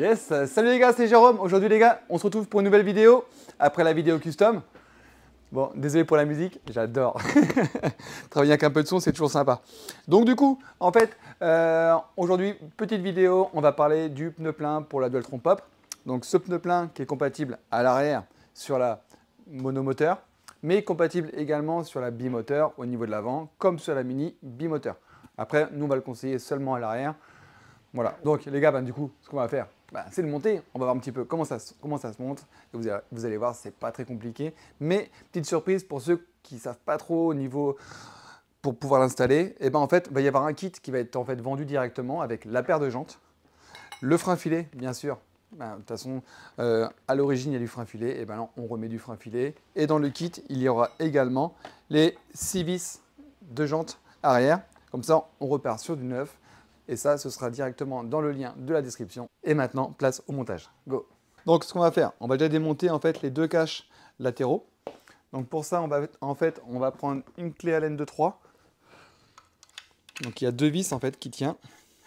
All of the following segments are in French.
Yes, salut les gars, c'est Jérôme. Aujourd'hui les gars, on se retrouve pour une nouvelle vidéo après la vidéo custom. Bon, désolé pour la musique, j'adore. Travailler avec un peu de son, c'est toujours sympa. Donc du coup, en fait, aujourd'hui, petite vidéo, on va parler du pneu plein pour la Dualtron Pop. Donc ce pneu plein qui est compatible à l'arrière sur la monomoteur, mais compatible également sur la bimoteur au niveau de l'avant, comme sur la Mini bimoteur. Après, nous on va le conseiller seulement à l'arrière. Voilà, donc les gars, du coup, ce qu'on va faire, c'est le monter. On va voir un petit peu comment ça se monte. Et vous allez voir, c'est pas très compliqué. Mais petite surprise pour ceux qui ne savent pas trop au niveau pour pouvoir l'installer, en fait, il va y avoir un kit qui va être en fait vendu directement avec la paire de jantes, le frein filet, bien sûr. De toute façon, à l'origine, il y a du frein filet. Et là, on remet du frein filet. Et dans le kit, il y aura également les 6 vis de jantes arrière. Comme ça, on repart sur du neuf. Et ça, ce sera directement dans le lien de la description. Et maintenant, place au montage. Go! Donc, ce qu'on va faire, on va déjà démonter en fait les deux caches latéraux. Donc, pour ça, on va prendre une clé Allen de 3. Donc, il y a deux vis en fait qui tiennent.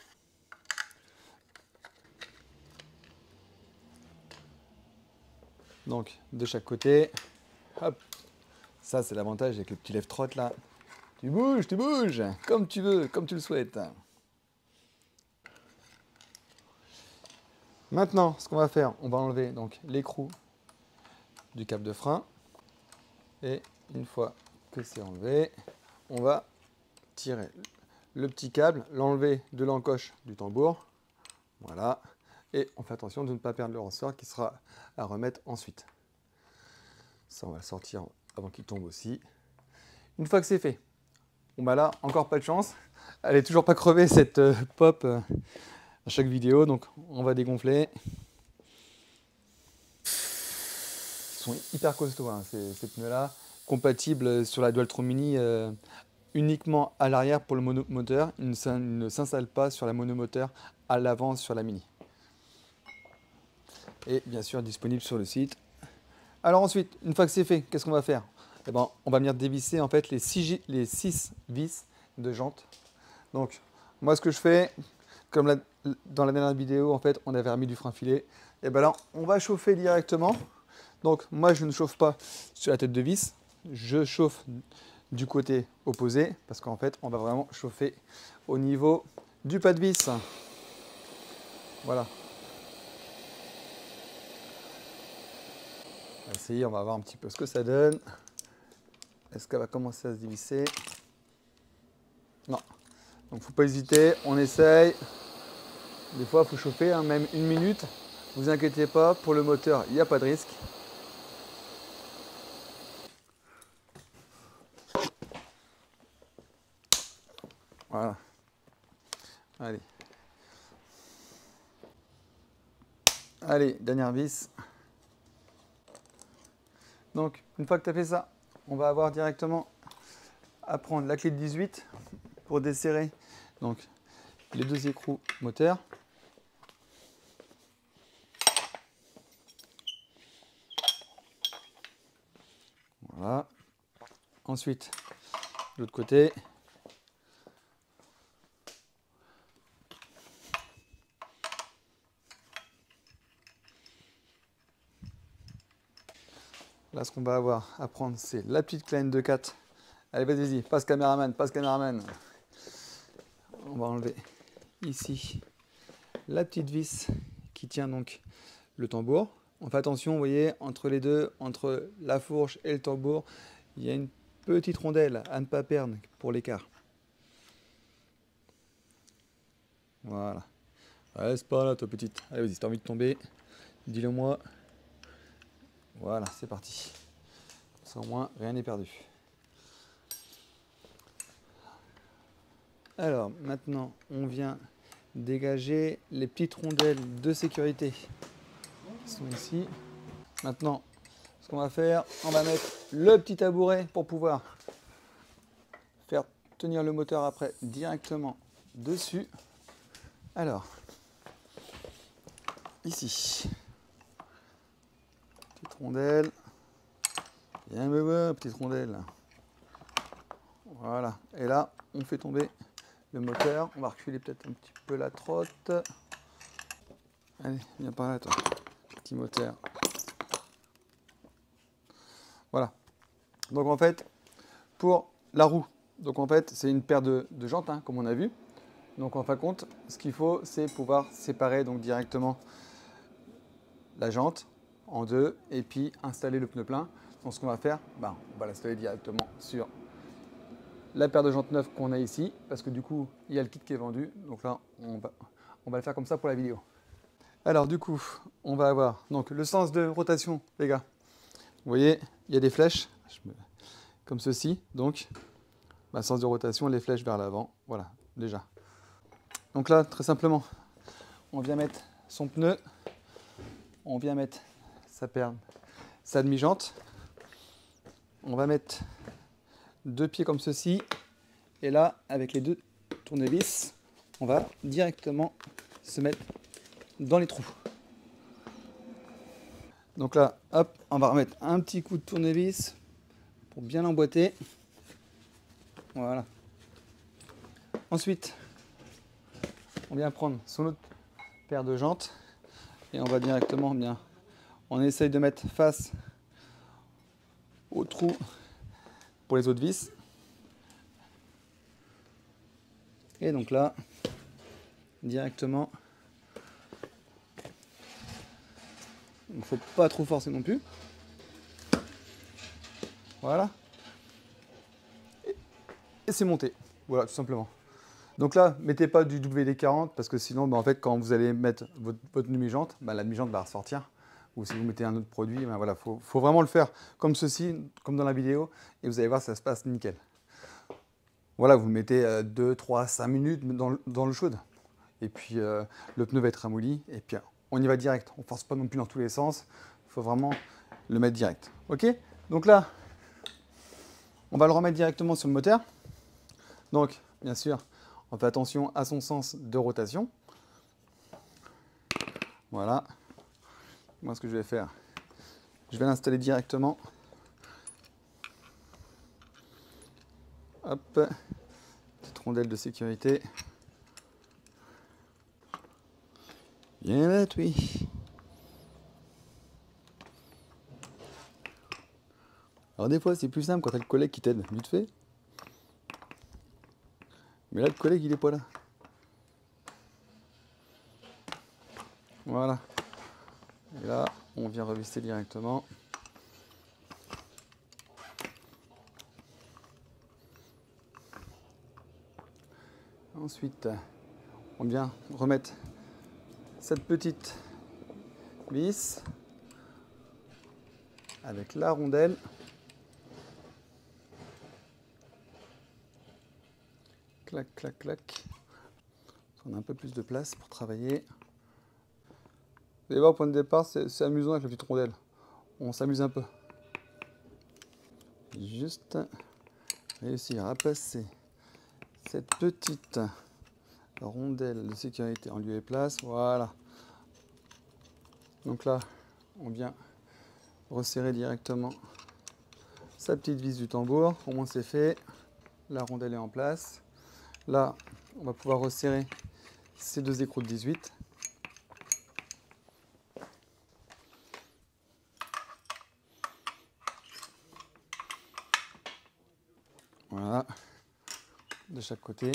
Donc, de chaque côté. Hop! Ça, c'est l'avantage avec le petit lève-trotte là. Tu bouges, comme tu veux, comme tu le souhaites. Maintenant, ce qu'on va faire, on va enlever donc l'écrou du câble de frein. Et une fois que c'est enlevé, on va tirer le petit câble, l'enlever de l'encoche du tambour. Voilà. Et on fait attention de ne pas perdre le ressort qui sera à remettre ensuite. Ça, on va le sortir avant qu'il tombe aussi. Une fois que c'est fait, là, encore pas de chance. Elle n'est toujours pas crevée cette pop à chaque vidéo, donc on va dégonfler. Ils sont hyper costauds, hein, ces pneus-là, compatibles sur la Dualtron Mini uniquement à l'arrière pour le monomoteur. Ils ne s'installent pas sur la monomoteur à l'avant sur la Mini. Et bien sûr disponible sur le site. Alors ensuite, une fois que c'est fait, qu'est-ce qu'on va faire? On va venir dévisser en fait les 6 vis de jantes. Donc moi ce que je fais, comme dans la dernière vidéo, en fait, on avait remis du frein filet. Et là, on va chauffer directement. Donc moi je ne chauffe pas sur la tête de vis, je chauffe du côté opposé parce qu'en fait on va vraiment chauffer au niveau du pas de vis. Voilà. On va essayer, on va voir un petit peu ce que ça donne. Est-ce qu'elle va commencer à se dévisser? Non. Donc faut pas hésiter, on essaye. Des fois il faut chauffer, hein, même 1 minute. Vous inquiétez pas, pour le moteur il n'y a pas de risque. Voilà. Allez. Allez, dernière vis. Donc, une fois que tu as fait ça, on va avoir directement à prendre la clé de 18 pour desserrer donc, les deux écrous moteurs. Voilà. Ensuite, de l'autre côté. Là, ce qu'on va avoir à prendre, c'est la petite clé N24. Allez, vas-y, passe caméraman, passe caméraman. On va enlever ici la petite vis qui tient donc le tambour. On fait attention, vous voyez, entre les deux, entre la fourche et le tambour, il y a une petite rondelle à ne pas perdre pour l'écart. Voilà. Allez, c'est pas là, toi petite. Allez, vas-y, si t'as envie de tomber, dis-le moi. Voilà, c'est parti. Ça, au moins, rien n'est perdu. Alors, maintenant, on vient dégager les petites rondelles de sécurité qui sont ici. Maintenant, ce qu'on va faire, on va mettre le petit tabouret pour pouvoir faire tenir le moteur après directement dessus. Alors, ici, petite rondelle. Viens me voir, petite rondelle. Voilà. Et là, on fait tomber le moteur. On va reculer peut-être un petit peu la trotte. Allez, viens par là, toi. Petit moteur. Voilà. Donc en fait, pour la roue, donc en fait, c'est une paire de jantes, hein, comme on a vu. Donc en fin de compte, ce qu'il faut, c'est pouvoir séparer donc directement la jante en deux et puis installer le pneu plein. Donc ce qu'on va faire, on va l'installer directement sur la paire de jantes neuves qu'on a ici, parce que du coup, il y a le kit qui est vendu. Donc là, on va le faire comme ça pour la vidéo. Alors du coup, on va avoir donc le sens de rotation, les gars. Vous voyez, il y a des flèches, comme ceci. Donc, sens de rotation, les flèches vers l'avant. Voilà, déjà. Donc là, très simplement, on vient mettre son pneu, on vient mettre sa demi-jante. On va mettre deux pieds comme ceci. Et là, avec les deux tournevis, on va directement se mettre dans les trous. Donc là, hop, on va remettre un petit coup de tournevis pour bien l'emboîter. Voilà. Ensuite, on vient prendre son autre paire de jantes et on va directement on essaye de mettre face au trou pour les autres vis. Et donc là, directement, il ne faut pas trop forcer non plus. Voilà. Et c'est monté. Voilà, tout simplement. Donc là, mettez pas du WD-40 parce que sinon, en fait, quand vous allez mettre votre demi-jante, la demi-jante va ressortir. Ou si vous mettez un autre produit, voilà, faut vraiment le faire comme ceci, comme dans la vidéo, et vous allez voir, ça se passe nickel. Voilà, vous le mettez 2, 3, 5 minutes dans l'eau chaude. Et puis, le pneu va être ramolli, et puis on y va direct. On ne force pas non plus dans tous les sens. Il faut vraiment le mettre direct. Ok? Donc là, on va le remettre directement sur le moteur. Donc, bien sûr, on fait attention à son sens de rotation. Voilà. Moi, ce que je vais faire, je vais l'installer directement. Hop. Petite rondelle de sécurité. Bien là, oui. Alors des fois, c'est plus simple quand t'as le collègue qui t'aide, vite fait. Mais là, le collègue, il est pas là. Voilà. Et là, on vient revisser directement. Ensuite, on vient remettre cette petite vis avec la rondelle. Clac, clac, clac. On a un peu plus de place pour travailler. Vous allez voir, au point de départ, c'est amusant avec la petite rondelle. On s'amuse un peu. Juste réussir à passer cette petite rondelle de sécurité en lieu et place. Voilà. Donc là, on vient resserrer directement sa petite vis du tambour. Au moins, c'est fait. La rondelle est en place. Là, on va pouvoir resserrer ces deux écrous de 18. Voilà, de chaque côté.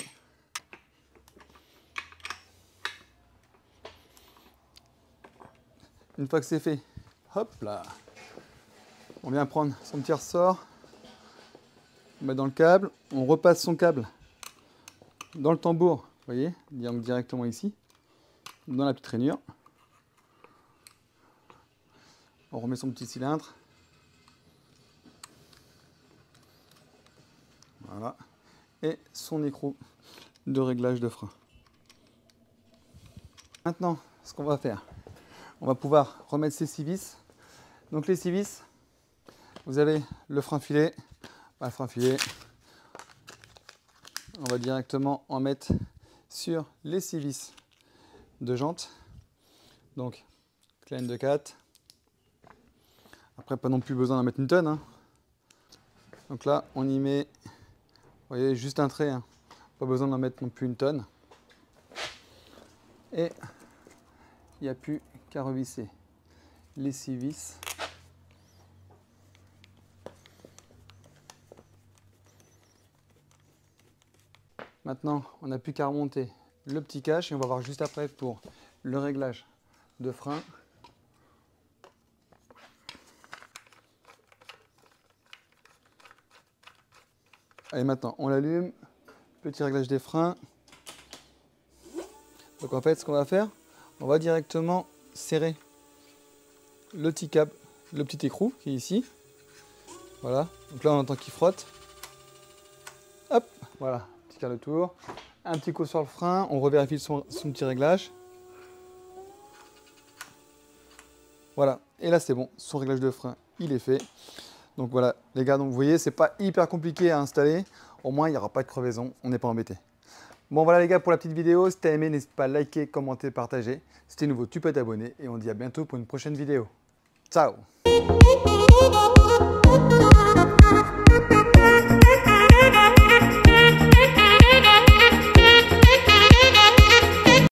Une fois que c'est fait, hop là, on vient prendre son petit ressort, on met dans le câble, on repasse son câble dans le tambour, vous voyez, directement ici, dans la petite rainure. On remet son petit cylindre. Voilà. Et son écrou de réglage de frein. Maintenant, ce qu'on va faire, on va pouvoir remettre ces 6 vis. Donc les 6 vis, vous avez le frein filet. Le frein filet, on va directement en mettre sur les 6 vis de jante. Donc, kleine de 4. Après, pas non plus besoin d'en mettre une tonne. Hein. Donc là, on y met, vous voyez, juste un trait. Hein. Pas besoin d'en mettre non plus une tonne. Et il n'y a plus qu'à revisser les 6 vis. Maintenant, on n'a plus qu'à remonter le petit cache et on va voir juste après pour le réglage de frein. Allez, maintenant, on l'allume. Petit réglage des freins. Donc en fait, ce qu'on va faire, on va directement serrer le petit câble, le petit écrou qui est ici. Voilà. Donc là, on entend qu'il frotte. Hop, voilà. Petit quart de tour. Un petit coup sur le frein. On revérifie son petit réglage. Voilà. Et là, c'est bon. Son réglage de frein, il est fait. Donc voilà, les gars, donc vous voyez, c'est pas hyper compliqué à installer. Au moins, il n'y aura pas de crevaison, on n'est pas embêté. Bon voilà les gars pour la petite vidéo. Si tu as aimé, n'hésite pas à liker, commenter, partager. Si tu es nouveau, tu peux t'abonner. Et on se dit à bientôt pour une prochaine vidéo. Ciao!